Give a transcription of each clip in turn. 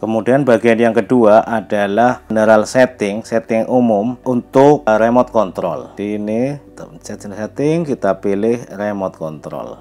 Kemudian bagian yang kedua adalah general setting umum untuk remote control. Di ini setting, kita pilih remote control.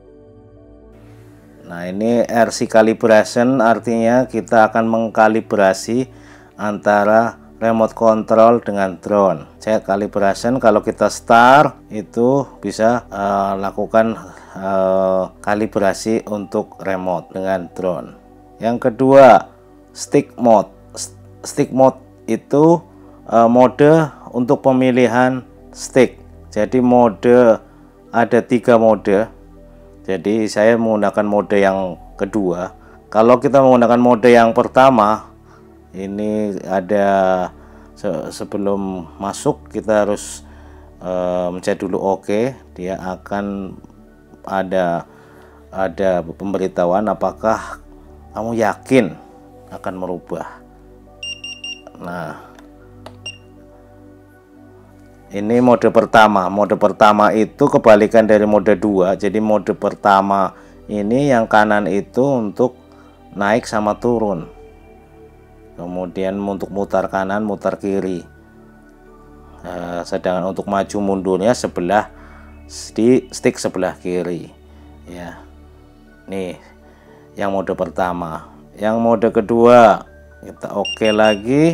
Nah, ini RC calibration, artinya kita akan mengkalibrasi antara remote control dengan drone. Cek calibration, kalau kita start itu bisa lakukan kalibrasi untuk remote dengan drone. Yang kedua, stick mode. Stick mode itu mode untuk pemilihan stick. Jadi mode ada 3 mode. Jadi saya menggunakan mode yang kedua. Kalau kita menggunakan mode yang pertama, ini ada sebelum masuk kita harus mencet dulu OK. Dia akan ada pemberitahuan apakah kamu yakin akan merubah. Nah, ini mode pertama. Mode pertama itu kebalikan dari mode 2. Jadi mode pertama ini yang kanan itu untuk naik sama turun. Kemudian untuk mutar kanan, mutar kiri. Sedangkan untuk maju mundurnya di stick sebelah kiri. Ya. Nih, yang mode pertama. Yang mode kedua, kita OK lagi.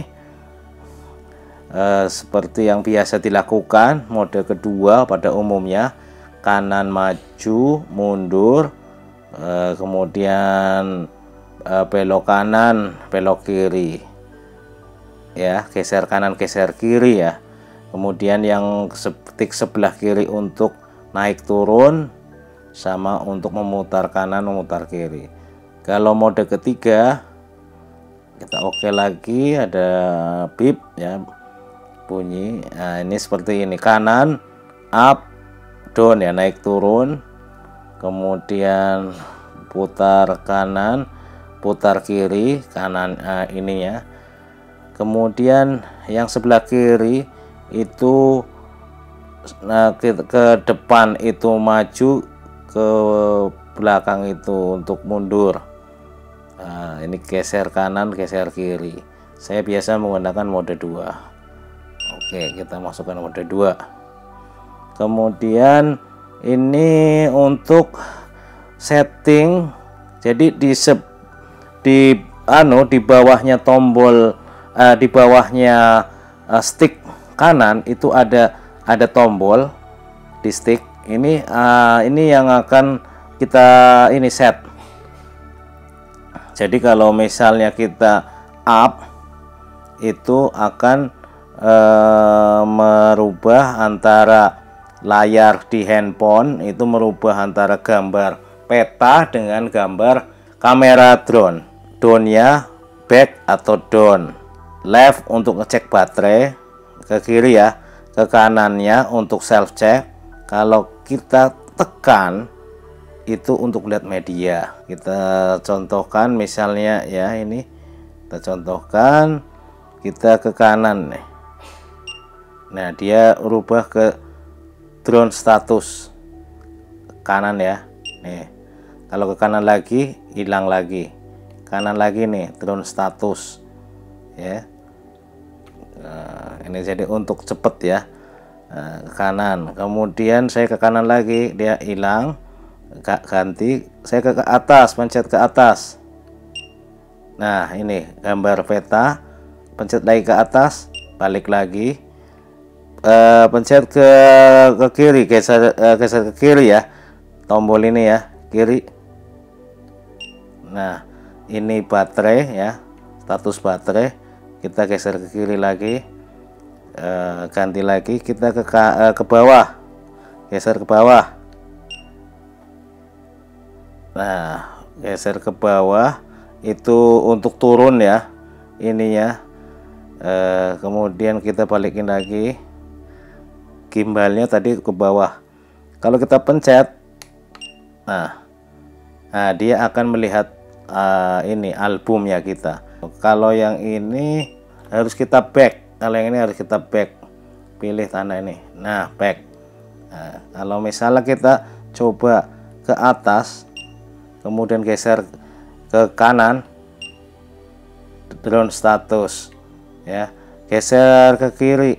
Seperti yang biasa dilakukan, mode kedua pada umumnya kanan maju mundur, kemudian belok kanan belok kiri, ya, geser kanan geser kiri ya. Kemudian yang stick sebelah kiri untuk naik turun, sama untuk memutar kanan memutar kiri. Kalau mode ketiga, kita OK lagi, ada bip ya, bunyi. Nah, ini seperti ini, kanan up down ya, naik turun, kemudian putar kanan putar kiri kanan, ininya. Kemudian yang sebelah kiri itu ke depan itu maju, ke belakang itu untuk mundur. Nah, ini geser kanan geser kiri. Saya biasa menggunakan mode 2. Oke, kita masukkan mode 2. Kemudian ini untuk setting. Jadi di bawahnya tombol, di bawahnya stick kanan itu ada tombol di stick ini. Ini yang akan kita set. Jadi kalau misalnya kita up, itu akan merubah antara layar di handphone, itu merubah antara gambar peta dengan gambar kamera drone. Down-nya back atau down, left untuk ngecek baterai, ke kiri ya, ke kanannya untuk self check. Kalau kita tekan itu untuk lihat media. Kita contohkan misalnya ya, ini kita contohkan, kita ke kanan nih. Nah, dia rubah ke drone status kanan ya. Nih, kalau ke kanan lagi hilang lagi, kanan lagi nih drone status ya. Nah, ini jadi untuk cepet ya. Nah, ke kanan, kemudian saya ke kanan lagi, dia hilang, ganti, saya ke atas, pencet ke atas. Nah, ini gambar peta, pencet lagi ke atas, balik lagi, pencet ke kiri, geser ke kiri ya, tombol ini ya, kiri. Nah, ini baterai ya, status baterai, kita geser ke kiri lagi, ganti lagi, kita ke bawah, geser ke bawah. Nah, geser ke bawah itu untuk turun ya, ininya. Kemudian kita balikin lagi, gimbalnya tadi ke bawah. Kalau kita pencet, nah dia akan melihat ini albumnya kita. Kalau yang ini harus kita back, kalau yang ini harus kita back, pilih tanda ini, nah back. Nah, kalau misalnya kita coba ke atas, kemudian geser ke kanan, drone status ya. Geser ke kiri,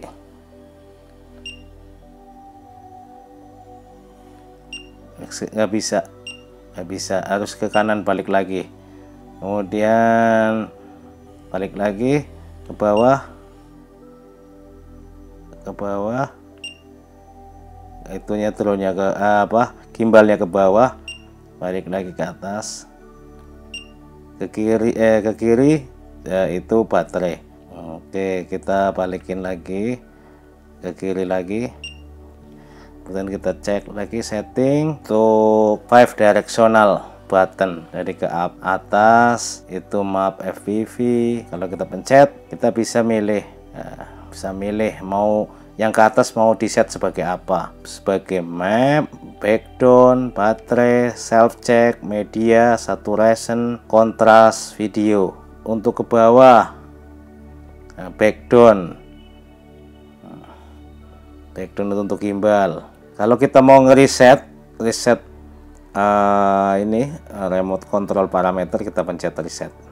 nggak bisa, harus ke kanan, balik lagi, kemudian balik lagi ke bawah, itunya drone-nya ke gimbalnya ke bawah, balik lagi ke atas, ke kiri ya, itu baterai. Oke, kita balikin lagi ke kiri lagi, kemudian kita cek lagi setting untuk 5 directional button, dari ke atas itu map FPV. Kalau kita pencet, kita bisa milih, mau yang ke atas mau di set sebagai apa, sebagai map, background, baterai, self check, media, saturation, kontras, video. Untuk ke bawah, background untuk gimbal. Kalau kita mau reset ini remote control parameter, kita pencet reset.